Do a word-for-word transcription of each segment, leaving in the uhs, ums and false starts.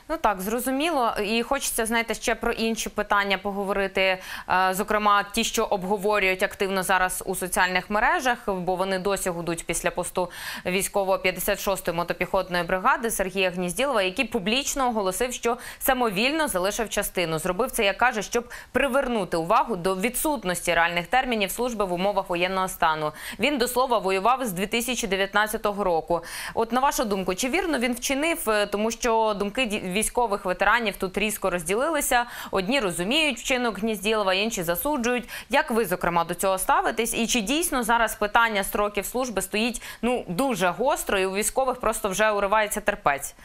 Ну так, зрозуміло. І хочеться, знаєте, ще про інші питання поговорити, зокрема ті, що обговорюють активно зараз у соціальних мережах, бо вони досі гудуть після посту військового п'ятдесят шостої мотопіхотної бригади Сергія Гнізділова, який публічно оголосив, що самовільно залишив частину. Зробив це, як каже, щоб привернути увагу до відсутності реальних термінів служби в умовах воєнного стану. Він, до слова, воював з дві тисячі дев'ятнадцятого року. От на вашу думку, чи вірно він вчинив, тому що думки військових ветеранів тут різко розділилися. Одні розуміють вчинок Гнізділова, інші засуджують. Як ви, зокрема, до цього ставитесь? І чи дійсно зараз питання строків служби стоїть ну дуже гостро, і у військових просто вже уривається терпець?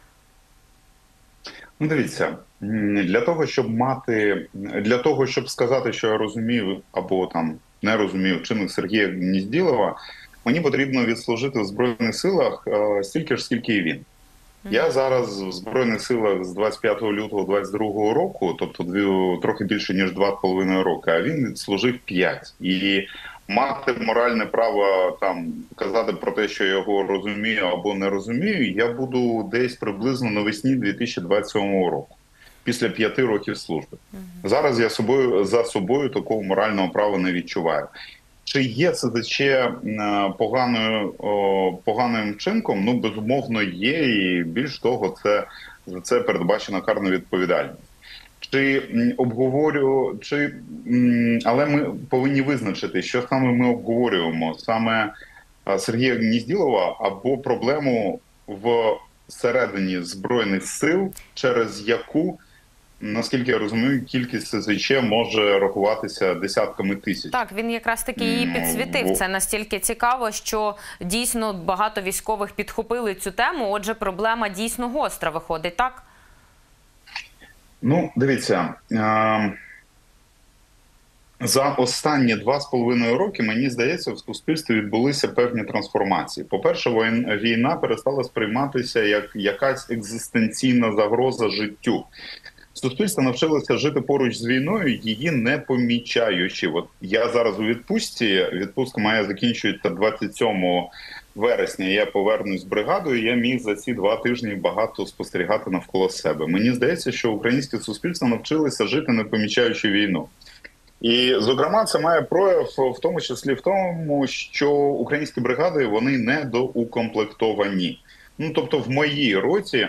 Ну, дивіться, для того, щоб мати, для того, щоб сказати, що я розумію або там не розумію вчинок Сергія Гнізділова, мені потрібно відслужити в Збройних силах стільки ж, скільки і він. Я зараз в Збройних силах з двадцять п'ятого лютого двадцять другого року, тобто дві, трохи більше, ніж два з половиною роки, а він відслужив п'ять. І мати моральне право там казати про те, що я його розумію або не розумію, я буду десь приблизно навесні дві тисячі двадцять сьомого року, після п'яти років служби. Зараз я собою, за собою такого морального права не відчуваю. Чи є це ще поганою, поганим вчинком? Ну, безумовно, є, і більш того, це, за це передбачена карна відповідальність. Чи обговорю, чи, але ми повинні визначити, що саме ми обговорюємо, саме Сергія Гнізділова або проблему всередині Збройних сил, через яку, наскільки я розумію, кількість ес зет че може рахуватися десятками тисяч. Так, він якраз таки її підсвітив. Це настільки цікаво, що дійсно багато військових підхопили цю тему. Отже, проблема дійсно гостра виходить, так? Ну, дивіться, за останні два з половиною роки, мені здається, в суспільстві відбулися певні трансформації. По-перше, війна перестала сприйматися як якась екзистенційна загроза життю. Суспільство навчилося жити поруч з війною, її не помічаючи. От я зараз у відпустці, відпустка моя закінчується двадцять сьомого вересня, я повернусь з бригадою, я міг за ці два тижні багато спостерігати навколо себе. Мені здається, що українське суспільство навчилося жити, не помічаючи війну. І, зокрема, це має прояв в тому числі в тому, що українські бригади, вони недоукомплектовані. Ну, тобто в моїй роті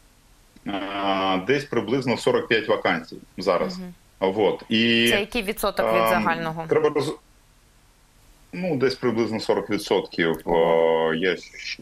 десь приблизно сорок п'ять вакансій зараз. Угу. Вот. І, це який відсоток від загального? Треба роз... Ну, десь приблизно сорок відсотків я,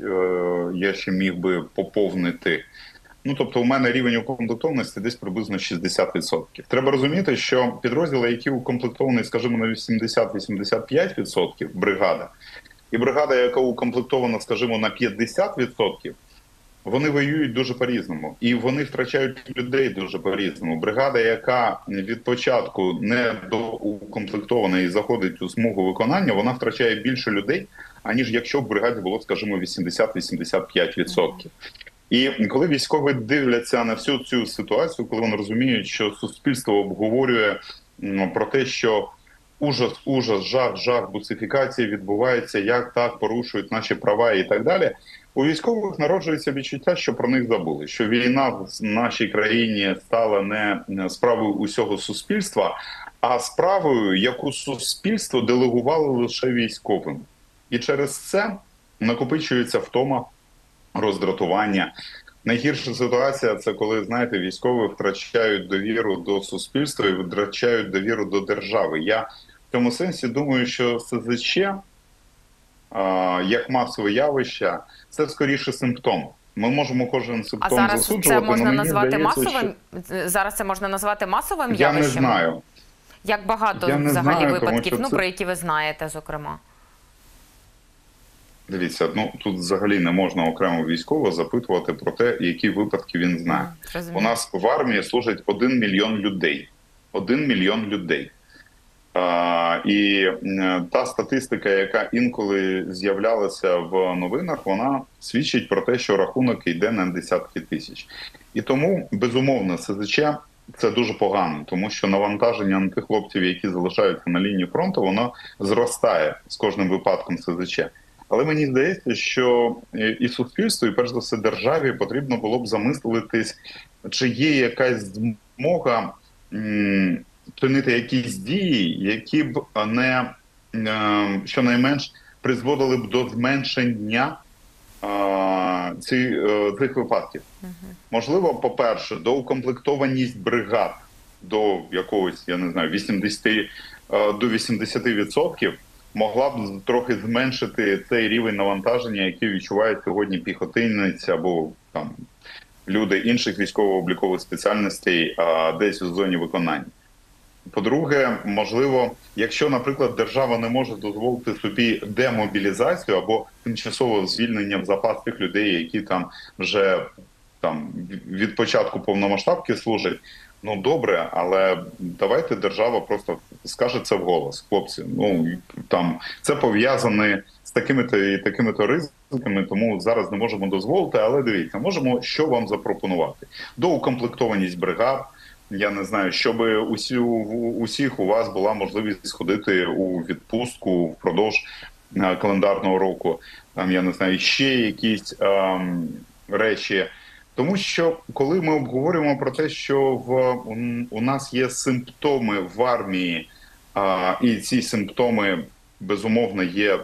я ще міг би поповнити. Ну, тобто у мене рівень укомплектованості десь приблизно шістдесят відсотків. Треба розуміти, що підрозділи, які укомплектовані, скажімо, на вісімдесят - вісімдесят п'ять відсотків, бригада, і бригада, яка укомплектована, скажімо, на п'ятдесят відсотків, вони воюють дуже по-різному. І вони втрачають людей дуже по-різному. Бригада, яка від початку не доукомплектована і заходить у смугу виконання, вона втрачає більше людей, аніж якщо в бригаді було, скажімо, вісімдесят - вісімдесят п'ять відсотків. І коли військові дивляться на всю цю ситуацію, коли вони розуміють, що суспільство обговорює про те, що ужас, ужас, жах, жах, бусифікація відбувається, як так порушують наші права і так далі, у військових народжується відчуття, що про них забули, що війна в нашій країні стала не справою усього суспільства, а справою, яку суспільство делегувало лише військовим. І через це накопичується втома, роздратування. Найгірша ситуація – це коли, знаєте, військові втрачають довіру до суспільства і втрачають довіру до держави. Я в цьому сенсі думаю, що ес зет че, як масове явище, це скоріше симптом. Ми можемо кожен симптом засуджувати. А зараз засуджувати, це можна назвати здається, масовим? що... Зараз це можна назвати масовим Я явищем? не знаю. Як багато Я не взагалі знаю, випадків, ну, це... про які ви знаєте, зокрема? Дивіться, ну тут взагалі не можна окремо військово запитувати про те, які випадки він знає. Mm, У нас в армії служить один мільйон людей. Один мільйон людей. А, і та статистика, яка інколи з'являлася в новинах, вона свідчить про те, що рахунок йде на десятки тисяч. І тому, безумовно, ес зет че це дуже погано, тому що навантаження на тих хлопців, які залишаються на лінії фронту, воно зростає з кожним випадком ес зет че. Але мені здається, що і суспільству, і перш за все державі потрібно було б замислитись, чи є якась змога м, чинити якісь дії, які б не е, щонайменш призводили б до зменшення е, ці, е, цих випадків. Можливо, по-перше, доукомплектованість бригад до якогось, я не знаю, вісімдесят до вісімдесяти відсотків могла б трохи зменшити цей рівень навантаження, який відчуває сьогодні піхотинець або там люди інших військово-облікових спеціальностей а, десь у зоні виконання. По-друге, можливо, якщо, наприклад, держава не може дозволити собі демобілізацію або тимчасове звільнення в запас тих людей, які там вже там від початку повномасштабки служать, ну добре, але давайте держава просто скаже це вголос, хлопці. Ну там це пов'язане з такими-то і такими-то ризиками, тому зараз не можемо дозволити. Але дивіться, можемо що вам запропонувати: доукомплектованість бригад. Я не знаю, щоб усі усіх у вас була можливість сходити у відпустку впродовж календарного року. Там я не знаю, ще якісь ем, речі. Тому що коли ми обговорюємо про те, що в у нас є симптоми в армії, а, і ці симптоми безумовно є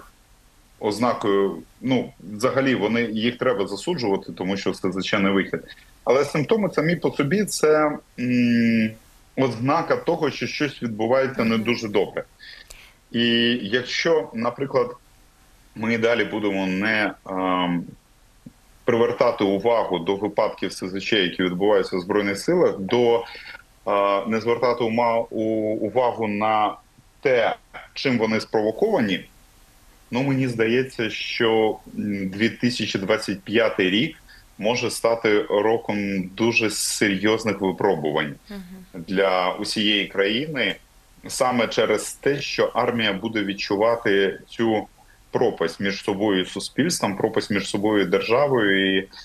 ознакою, ну взагалі вони їх треба засуджувати, тому що це звичайний вихід. Але симптоми самі по собі це м, ознака того, що щось відбувається не дуже добре. І якщо, наприклад, ми і далі будемо не а, привертати увагу до випадків СЗЧ, які відбуваються в Збройних силах, до а, не звертати ума, у, увагу на те, чим вони спровоковані, ну мені здається, що дві тисячі двадцять п'ятий рік може стати роком дуже серйозних випробувань uh-huh. для усієї країни, саме через те, що армія буде відчувати цю пропасть між собою і суспільством, пропасть між собою і державою, і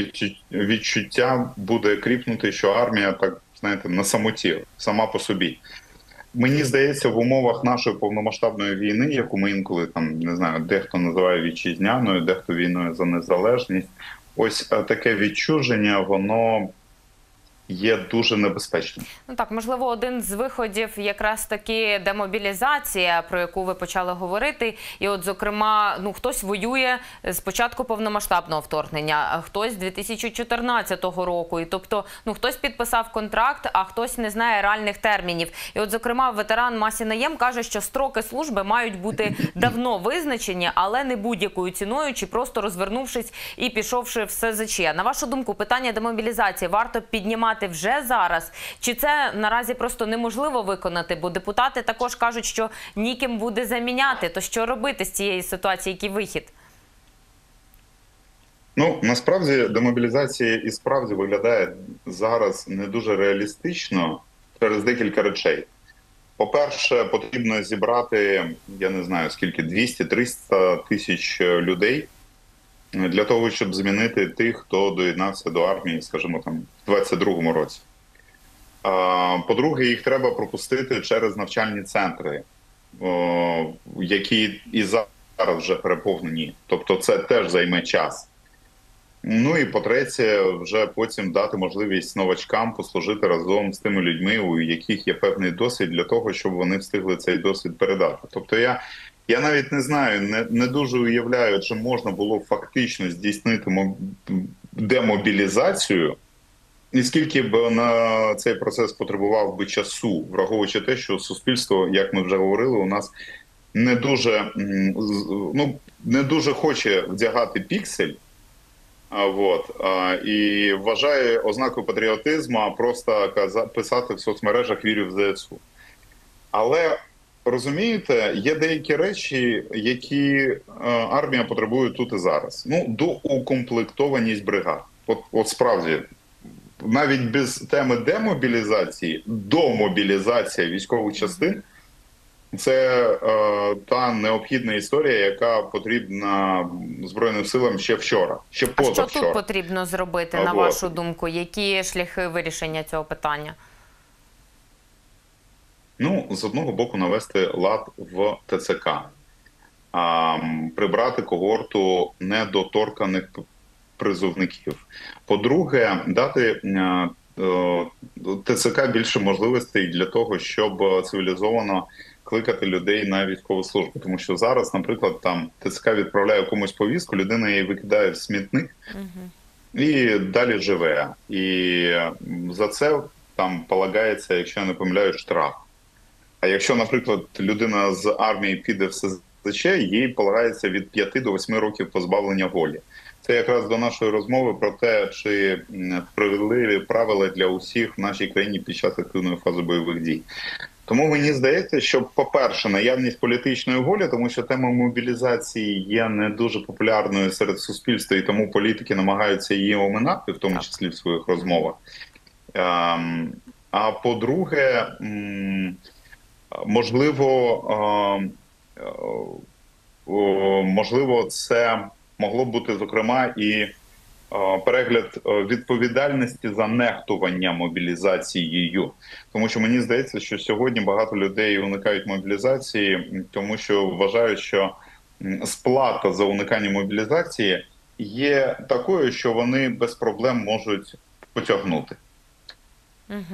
відчуття буде кріпнути, що армія, так знаєте, на самоті, сама по собі. Мені здається, в умовах нашої повномасштабної війни, яку ми інколи там не знаю, дехто називає вітчизняною, дехто війною за незалежність, ось таке відчуження, воно є дуже небезпечним. Ну так, можливо, один з виходів якраз таки демобілізація, про яку ви почали говорити. І от, зокрема, ну хтось воює з початку повномасштабного вторгнення, а хтось з дві тисячі чотирнадцятого року. І тобто, ну хтось підписав контракт, а хтось не знає реальних термінів. І от, зокрема, ветеран Масі Наєм каже, що строки служби мають бути давно визначені, але не будь-якою ціною, чи просто розвернувшись і пішовши в СЗЧ. На вашу думку, питання демобілізації варто піднімати вже зараз? Чи це наразі просто неможливо виконати? Бо депутати також кажуть, що ніким буде заміняти. То що робити з цієї ситуації? Який вихід? Ну, насправді, демобілізація і справді виглядає зараз не дуже реалістично через декілька речей. По-перше, потрібно зібрати, я не знаю скільки, двісті-триста тисяч людей для того, щоб змінити тих, хто доєднався до армії, скажімо, там, в двадцять другому році. По-друге, їх треба пропустити через навчальні центри, які і зараз вже переповнені. Тобто це теж займе час. Ну і по-третє, вже потім дати можливість новачкам послужити разом з тими людьми, у яких є певний досвід, для того, щоб вони встигли цей досвід передати. Тобто я Я навіть не знаю, не, не дуже уявляю, чи можна було фактично здійснити демобілізацію, і скільки б на цей процес потребував би часу, враховуючи те, що суспільство, як ми вже говорили, у нас не дуже, ну, не дуже хоче вдягати піксель, а, вот, а, і вважає ознакою патріотизму просто писати в соцмережах «Вірю в ЗСУ». Але розумієте, є деякі речі, які е, армія потребує тут і зараз. Ну, доукомплектованість бригад. От, от справді, навіть без теми демобілізації, домобілізація військових частин – це е, та необхідна історія, яка потрібна Збройним силам ще вчора, ще позавчора. А що тут потрібно зробити, на вашу думку? Які шляхи вирішення цього питання? Ну, з одного боку, навести лад в ТЦК. а, м, прибрати когорту недоторканих призовників. По-друге, дати е, е, ТЦК більше можливостей для того, щоб цивілізовано кликати людей на військову службу. Тому що зараз, наприклад, там ТЦК відправляє комусь повістку, людина її викидає в смітник і далі живе. І за це там полагається, якщо я не помиляю, штраф. А якщо, наприклад, людина з армії піде в СЗЧ, їй полагається від п'яти до восьми років позбавлення волі. Це якраз до нашої розмови про те, чи справедливі правила для усіх в нашій країні під час активної фази бойових дій. Тому мені здається, що, по-перше, наявність політичної волі, тому що тема мобілізації є не дуже популярною серед суспільства, і тому політики намагаються її оминати, в тому числі в своїх розмовах. Ем, А по-друге, м, можливо, е, е, о, можливо, це могло б бути, зокрема, і е, перегляд е, відповідальності за нехтування мобілізацією. Тому що мені здається, що сьогодні багато людей уникають мобілізації, тому що вважають, що м, сплата за уникання мобілізації є такою, що вони без проблем можуть потягнути.